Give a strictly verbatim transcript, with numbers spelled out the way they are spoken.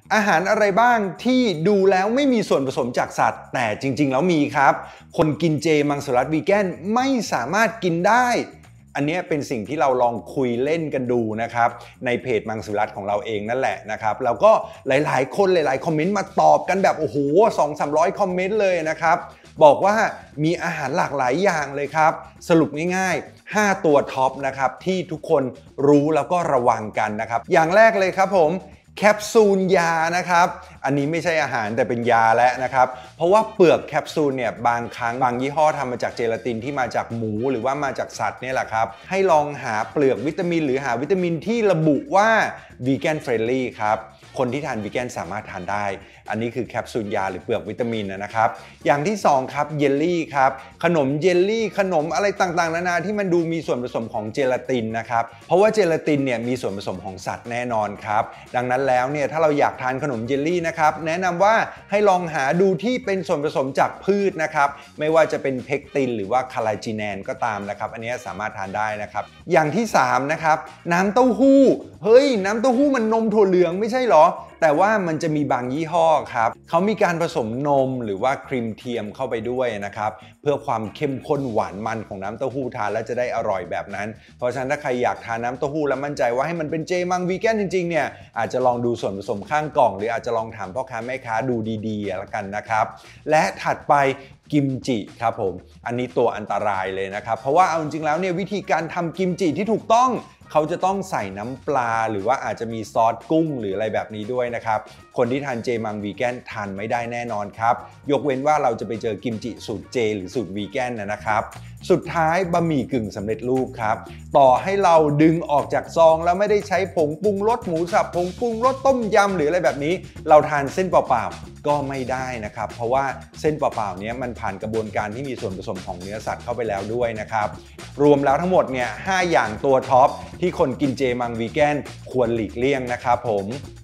อาหารอะไรบ้างที่ดูแล้วไม่มีส่วนผสมจากสัตว์แต่จริงๆแล้วมีครับคนกินเจมังสวิรัติวีแกนไม่สามารถกินได้อันนี้เป็นสิ่งที่เราลองคุยเล่นกันดูนะครับในเพจมังสวิรัติของเราเองนั่นแหละนะครับแล้วก็หลายๆคนหลายๆคอมเมนต์มาตอบกันแบบโอ้โห สองถึงสามร้อย คอมเมนต์เลยนะครับบอกว่ามีอาหารหลากหลายอย่างเลยครับสรุปง่ายๆห้าตัวท็อปนะครับที่ทุกคนรู้แล้วก็ระวังกันนะครับอย่างแรกเลยครับผมแคปซูลยานะครับอันนี้ไม่ใช่อาหารแต่เป็นยาแล้วนะครับเพราะว่าเปลือกแคปซูลเนี่ยบางครั้งบางยี่ห้อทำมาจากเจลาตินที่มาจากหมูหรือว่ามาจากสัตว์เนี่ยแหละครับให้ลองหาเปลือกวิตามินหรือหาวิตามินที่ระบุว่าวีแกนเฟรนลี่ครับคนที่ทานวีแกนสามารถทานได้อันนี้คือแคปซูลยาหรือเปลือกวิตามินนะครับอย่างที่สองครับเยลลี่ครับขนมเยลลี่ขนมอะไรต่างๆนานาที่มันดูมีส่วนผสมของเจลาตินนะครับเพราะว่าเจลาตินเนี่ยมีส่วนผสมของสัตว์แน่นอนครับดังนั้นแล้วเนี่ยถ้าเราอยากทานขนมเยลลี่นะครับแนะนำว่าให้ลองหาดูที่เป็นส่วนผสมจากพืชนะครับไม่ว่าจะเป็นเพกตินหรือว่าคาลาจิแนนก็ตามนะครับอันนี้สามารถทานได้นะครับอย่างที่สามนะครับน้ำเต้าหู้เฮ้ยน้ำเต้าหู้มันนมถั่วเหลืองไม่ใช่หรอแต่ว่ามันจะมีบางยี่ห้อครับเขามีการผสมนมหรือว่าครีมเทียมเข้าไปด้วยนะครับเพื่อความเข้มข้นหวานมันของน้ำเต้าหู้ทานแล้วจะได้อร่อยแบบนั้นเพราะฉะนั้นถ้าใครอยากทานน้ำเต้าหู้แล้วมั่นใจว่าให้มันเป็นเจมังวีแกนจริงๆเนี่ยอาจจะลองดูส่วนผสมข้างกล่องหรืออาจจะลองถามพ่อค้าแม่ค้าดูดีๆละกันนะครับและถัดไปกิมจิครับผมอันนี้ตัวอันตรายเลยนะครับเพราะว่าเอาจริงๆแล้วเนี่ยวิธีการทำกิมจิที่ถูกต้องเขาจะต้องใส่น้ำปลาหรือว่าอาจจะมีซอสกุ้งหรืออะไรแบบนี้ด้วยนะครับคนที่ทานเจมังวีแกนทานไม่ได้แน่นอนครับยกเว้นว่าเราจะไปเจอกิมจิสูตรเจหรือสูตรวีแกนนะครับสุดท้ายบะหมี่กึ่งสำเร็จรูปครับต่อให้เราดึงออกจากซองแล้วไม่ได้ใช้ผงปรุงรสหมูสับผงปรุงรสต้มยำหรืออะไรแบบนี้เราทานเส้นเปล่าๆก็ไม่ได้นะครับเพราะว่าเส้นเปล่าๆนี้มันผ่านกระบวนการที่มีส่วนผสมของเนื้อสัตว์เข้าไปแล้วด้วยนะครับรวมแล้วทั้งหมดเนี่ยห้าอย่างตัวท็อปที่คนกินเจมังวีแกนควรหลีกเลี่ยงนะครับผม